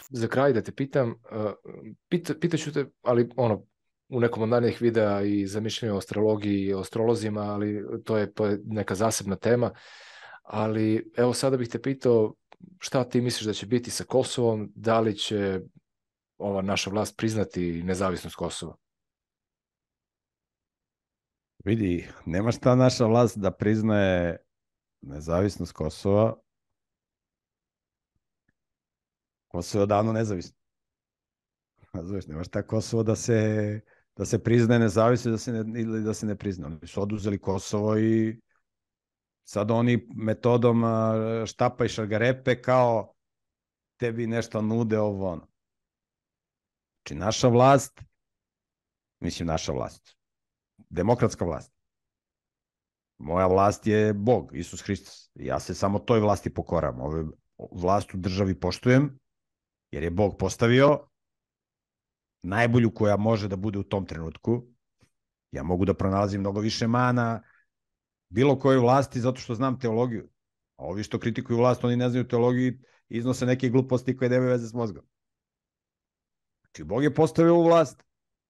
za kraj da te pitam, pitaću te, ali u nekom od narednih videa i za mišljenje o astrologiji i o astrolozima, ali to je neka zasebna tema. Ali evo sada bih te pitao šta ti misliš da će biti sa Kosovom, da li će ova naša vlast priznati nezavisnost Kosova? Vidi, nema šta naša vlast da priznaje nezavisnost Kosova. Kosovo je odavno nezavisno. Znaš, nema šta Kosovo da se priznaje nezavisno ili da se ne prizna. Oni su oduzeli Kosovo i sad oni metodom štapa i šargarepe kao tebi nešto nude ovo ono. Znači naša vlast, demokratska vlast. Moja vlast je Bog, Isus Hristos. Ja se samo toj vlasti pokoram. Ovu vlast u državi poštujem, jer je Bog postavio najbolju koja može da bude u tom trenutku. Ja mogu da pronalazim mnogo više mana bilo kojoj vlasti zato što znam teologiju. A ovi što kritikuju vlast, oni ne znaju teologiju i iznose neke gluposti koje nemaju veze s mozgom. Znači, Bog je postavio ovu vlast.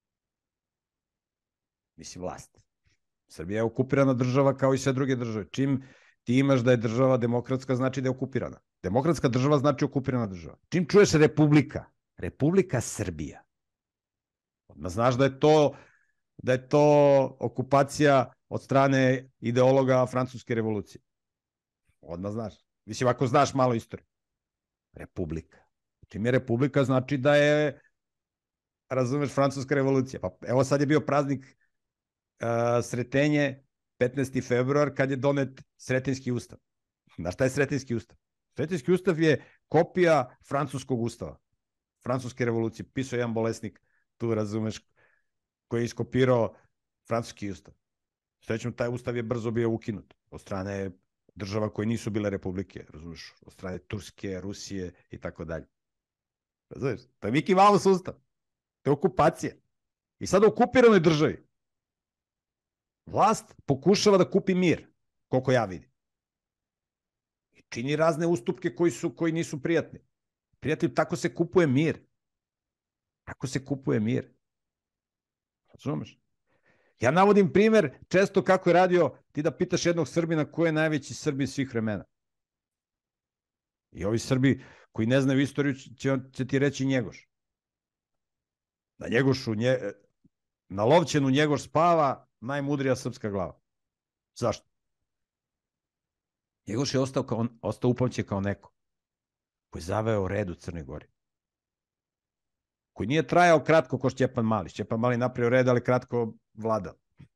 Mislim, vlast. Srbija je okupirana država kao i sve druge države. Čim ti imaš da je država demokratska, znači da je okupirana. Demokratska država znači okupirana država. Čim čuješ republika, Republika Srbija, odmah znaš da je to okupacija od strane ideologa francuske revolucije. Odmah znaš. Mislim, ako znaš malo istoriju. Republika. Čim je republika, znači da je, razumeš, francuska revolucija. Pa evo sad je bio praznik Sretenje, 15. februar, kad je donet Sretenjski ustav. Znaš šta je Sretenjski ustav? Sretenjski ustav je kopija francuskog ustava. Francuske revolucije. Pisao jedan bolesnik, tu razumeš, koji je iskopirao francuski ustav. Srećom, taj ustav je brzo bio ukinut od strane država koje nisu bile republike, razumeš, od strane Turske, Rusije i tako dalje. Razumeš? To je Mickey Mouse ustav. To je okupacija. I sad u okupiranoj državi vlast pokušava da kupi mir, koliko ja vidim. I čini razne ustupke koji nisu prijatni. Prijatelj, tako se kupuje mir. Tako se kupuje mir. Razumeš? Ja navodim primer često kako je radio, ti da pitaš jednog Srbina ko je najveći Srbin svih vremena. I ovi Srbi koji ne znaju istoriju će ti reći Njegoš. Na Lovćenu Njegoš spava najmudrija srpska glava. Zašto? Njegoš je ostao upamćen kao neko koji je zaveo red u Crnoj Gori. Koji nije trajao kratko ko Šćepan Mali. Šćepan Mali napravio red, ali kratko vladao.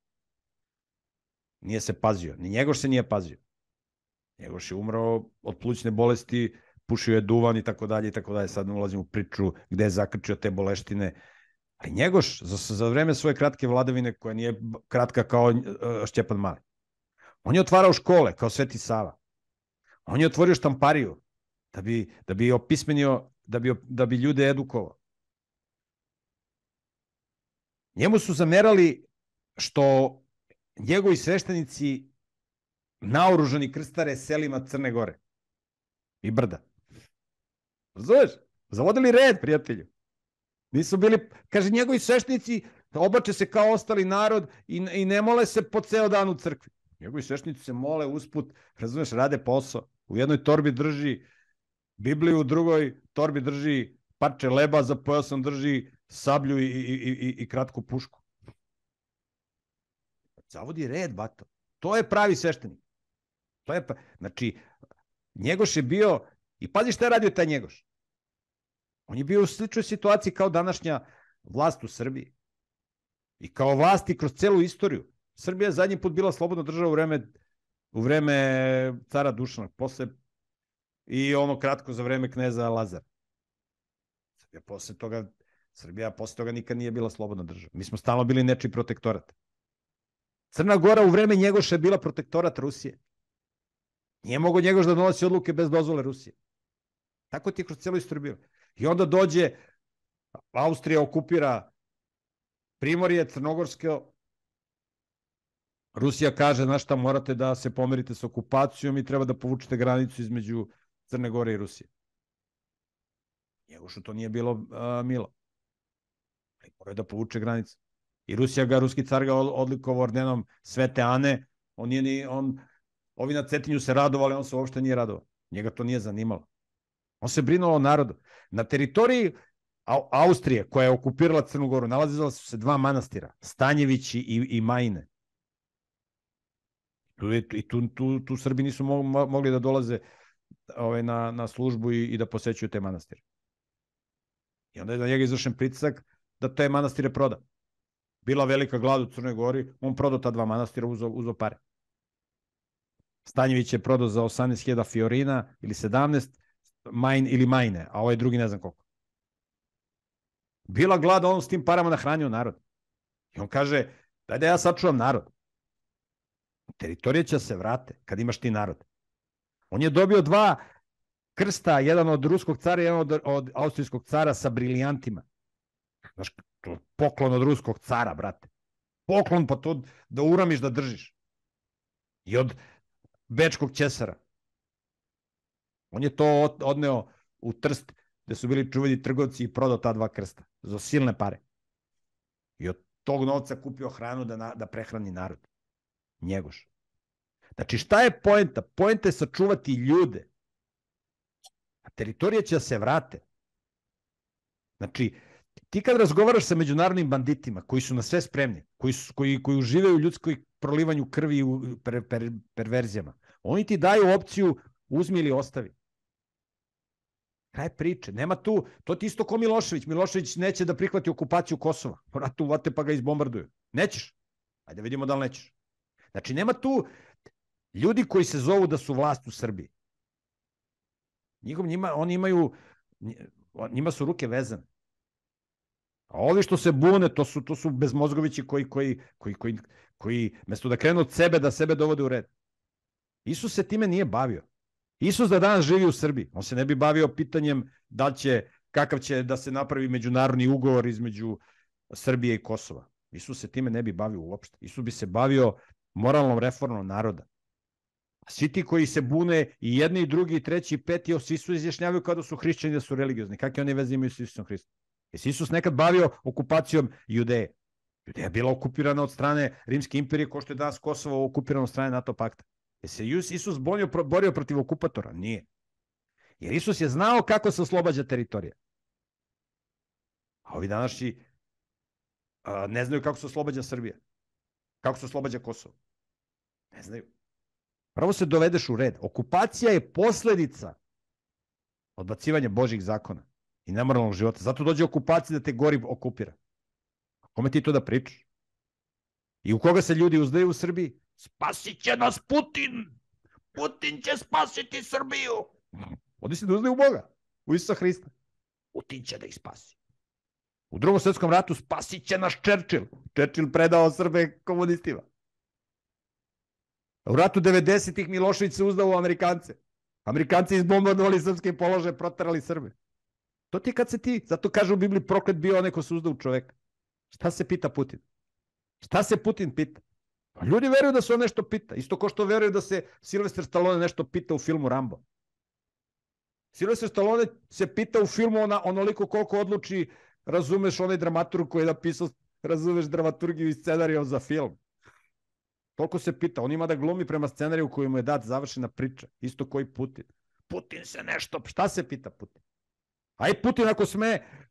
Nije se pazio. Ni Njegoš se nije pazio. Njegoš je umrao od plućne bolesti, pušio je duvan i tako dalje i tako dalje. Sad ne ulazim u priču gde je zakrčio te boleštine. Ali Njegoš za vreme svoje kratke vladavine, koja nije kratka kao Šćepan Mali, on je otvarao škole kao Sveti Sava. On je otvorio štampariju da bi opismenio, da bi ljude edukovao. Njemu su zamerali što njegovi sveštenici naoružani krstare selima Crne Gore i brda. Razumeš? Zavodili red, prijatelju. Nisu bili, kaže, njegovi sveštenici oblače se kao ostali narod i ne mole se po ceo dan u crkvi. Njegovi sveštenici se mole usput, razumeš, rade posao. U jednoj torbi drži Bibliju, u drugoj torbi drži parče leba, za pojasom drži sablju i kratku pušku. Zavodi red, bato. To je pravi sveštenik. Znači, Njegoš je bio, i pazi šta je radio taj Njegoš. On je bio u sličnoj situaciji kao današnja vlast u Srbiji. I kao vlasti kroz celu istoriju. Srbija je zadnji put bila slobodna država u vreme cara Dušana, i ono kratko za vreme kneza Lazara. Srbija posle toga nikad nije bila slobodna država. Mi smo stalno bili nečiji protektorat. Crna Gora u vreme Njegoša je bila protektorat Rusije. Nije mogo Njegoš da donosi odluke bez dozvole Rusije. Tako ti je kroz celu istoriju bilo. I onda dođe, Austrija okupira Primorje, Crnogorske. Rusija kaže, znaš šta, morate da se pomerite sa okupacijom i treba da povučete granicu između Crne Gore i Rusije. Njegošu to nije bilo milo. Morao je da povuče granice. I ruski car ga odlikovao ordenom Svete Ane, ovi na Cetinju se radovali, on se uopšte nije radovao. Njega to nije zanimalo. On se brinuo o narodu. Na teritoriji Austrije, koja je okupirala Crnu Goru, nalazila su se 2 manastira, Stanjevići i Majine. I tu Srbi nisu mogli da dolaze na službu i da posećuju te manastire. I onda je na njega izvršen pritisak da te manastire proda. Bila velika glad u Crnoj Gori, on prodao ta 2 manastira, uzeo pare. Stanjević je prodao za 18.000 fiorina ili 17, Majne, a ovaj drugi ne znam koliko. Bila glada, on s tim parama nahranio narod. I on kaže, daj da ja sačuvam narod. Teritorije će se vrate kad imaš ti narod. On je dobio 2 krsta, jedan od ruskog cara i jedan od austrijskog cara sa brilijantima. Znaš, to poklon od ruskog cara, brate. Poklon, pa to da uramiš, da držiš. I od bečkog ćesara. On je to odneo u Trst, gde su bili čuveni trgovci i prodao ta 2 krsta. Za silne pare. I od tog novca kupio hranu da prehrani narod. Njegoš. Znači, šta je poenta? Poenta je sačuvati ljude. A teritorije će da se vrate. Znači, ti kad razgovaraš sa međunarodnim banditima, koji su na sve spremni, koji uživaju u ljudskoj prolivanju krvi i u perverzijama, oni ti daju opciju uzmi ili ostavi. Kraj priče. Nema tu, to ti isto ko Milošević. Milošević neće da prihvati okupaciju Kosova. Vratu uvate pa ga izbombarduju. Nećeš. Ajde vidimo da li nećeš. Znači, nema tu ljudi koji se zovu da su vlast u Srbiji. Njima su ruke vezane. A ovi što se bune, to su bezmozgovići koji mesto da krenu od sebe, da sebe dovode u red. Isus se time nije bavio. Isus da danas živi u Srbiji. On se ne bi bavio pitanjem kakav će da se napravi međunarodni ugovor između Srbije i Kosova. Isus se time ne bi bavio uopšte. Isus bi se bavio moralnom reformom naroda. A svi ti koji se bune, i jedni, i drugi, i treći, i peti, svi su izjašnjavaju kada su hrišćani da su religiozni. Kakve oni veze imaju s Isusom Hristom? Je se Isus nekad bavio okupacijom Judeje? Judeja je bila okupirana od strane Rimske imperije, kao što je danas Kosovo okupirano od strane NATO pakta. Je se Isus borio protiv okupatora? Nije. Jer Isus je znao kako se oslobađa teritorija. A ovi današnji ne znaju kako se oslobađa Srbija. Kako se oslobađa Kosovo. Ne znaju. Prvo se dovedeš u red. Okupacija je posledica odbacivanja Božjih zakona i nemoralnog života. Zato dođe okupacija da te gori okupira. Kome ti to da pričaš? I u koga se ljudi uzdaju u Srbiji? Spasit će nas Putin! Putin će spasiti Srbiju! Oni se da uzdaju u Boga, u Isusa Hrista. Putin će da ih spasi. U Drugom svetskom ratu spasit će nas Churchill. Churchill predao Srbe komunistima. U ratu 90-ih Milošević se uzdao u Amerikance. Amerikanci izbombardovali srpske položaje, proterali Srbe. To ti kad se ti, zato kaže u Bibliji, proklet bio onaj ko se uzda u čoveka. Šta se pita Putin? Šta se Putin pita? Ljudi veruju da se on nešto pita. Isto kao što veruju da se Sylvester Stallone nešto pita u filmu Rambo. Sylvester Stallone se pita u filmu onoliko koliko odluči, razumeš, onaj dramaturg koji je napisao, razumeš, dramaturgiju i scenariju za film. Toliko se pita. On ima da glumi prema scenariju koji mu je dat završena priča. Isto koji Putin. Putin se nešto... Šta se pita Putin? Aj Putin ako sme